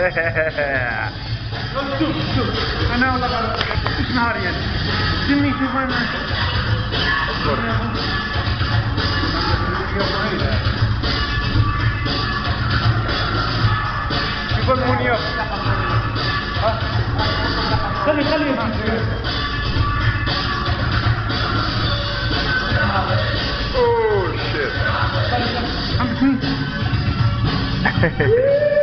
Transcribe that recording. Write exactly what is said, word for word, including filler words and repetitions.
شوف شوف انا والله مش نهار يعني جني شوف انا شوف المونيا خلي خلي اوه شيت